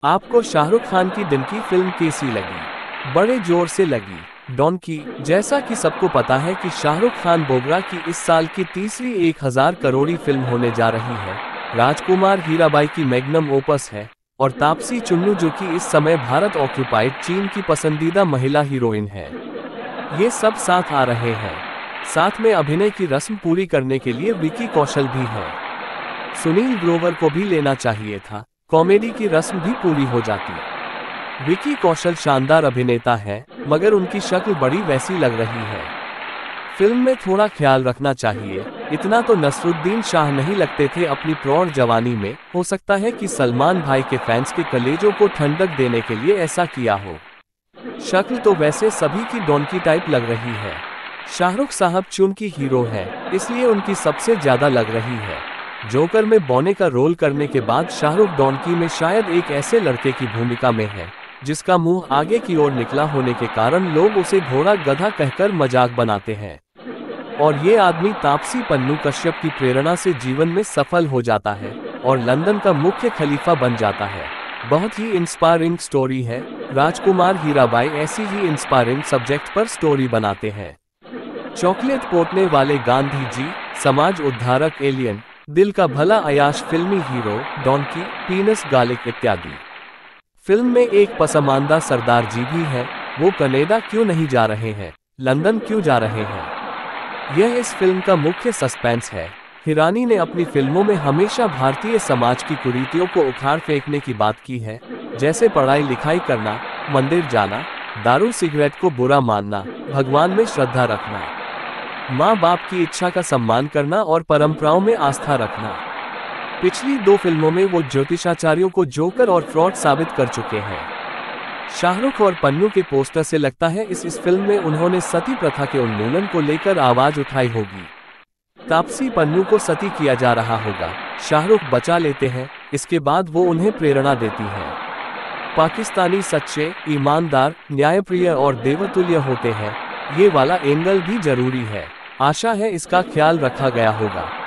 आपको शाहरुख खान की दिन की फिल्म कैसी लगी? बड़े जोर से लगी। डॉन की। जैसा कि सबको पता है कि शाहरुख खान बोगरा की इस साल की तीसरी 1000 करोड़ी फिल्म होने जा रही है। राजकुमार हीराबाई की मैग्नम ओपस है और तापसी चुन्नू जो कि इस समय भारत ऑक्युपाइड चीन की पसंदीदा महिला हीरोइन है। ये सब साथ आ रहे हैं। साथ में अभिनय की रस्म पूरी करने के लिए विकी कौशल भी है। सुनील ग्रोवर को भी लेना चाहिए था, कॉमेडी की रस्म भी पूरी हो जाती। विकी कौशल शानदार अभिनेता है, मगर उनकी शक्ल बड़ी वैसी लग रही है। फिल्म में थोड़ा ख्याल रखना चाहिए। इतना तो नसरुद्दीन शाह नहीं लगते थे अपनी प्रौढ़ जवानी में। हो सकता है कि सलमान भाई के फैंस के कलेजों को ठंडक देने के लिए ऐसा किया हो। शक्ल तो वैसे सभी की डॉनकी टाइप लग रही है। शाहरुख साहब चुन की हीरो है, इसलिए उनकी सबसे ज्यादा लग रही है। जोकर में बौने का रोल करने के बाद शाहरुख डॉनकी में शायद एक ऐसे लड़के की भूमिका में है जिसका मुंह आगे की ओर निकला होने के कारण लोग उसे घोड़ा गधा कहकर मजाक बनाते हैं। और ये आदमी तापसी पन्नू कश्यप की प्रेरणा से जीवन में सफल हो जाता है और लंदन का मुख्य खलीफा बन जाता है। बहुत ही इंस्पायरिंग स्टोरी है। राजकुमार हीराबाई ऐसी ही इंस्पायरिंग सब्जेक्ट पर स्टोरी बनाते हैं। चॉकलेट पोतने वाले गांधी जी, समाज उद्धारक एलियन, दिल का भला अयाश फिल्मी हीरो, डॉनकी, पीनस गार्लिक इत्यादि। फिल्म में एक पसमानदा सरदार जी भी है। वो कनाडा क्यों नहीं जा रहे हैं, लंदन क्यों जा रहे हैं? यह इस फिल्म का मुख्य सस्पेंस है। हिरानी ने अपनी फिल्मों में हमेशा भारतीय समाज की कुरीतियों को उखाड़ फेंकने की बात की है, जैसे पढ़ाई लिखाई करना, मंदिर जाना, दारू सिगरेट को बुरा मानना, भगवान में श्रद्धा रखना, माँ बाप की इच्छा का सम्मान करना और परंपराओं में आस्था रखना। पिछली 2 फिल्मों में वो ज्योतिषाचार्यों को जोकर और फ्रॉड साबित कर चुके हैं। शाहरुख और पन्नू के पोस्टर से लगता है इस फिल्म में उन्होंने सती प्रथा के उन्मूलन को लेकर आवाज उठाई होगी। तापसी पन्नू को सती किया जा रहा होगा, शाहरुख बचा लेते हैं, इसके बाद वो उन्हें प्रेरणा देती है। पाकिस्तानी सच्चे, ईमानदार, न्यायप्रिय और देवतुल्य होते हैं, ये वाला एंगल भी जरूरी है। आशा है इसका ख्याल रखा गया होगा।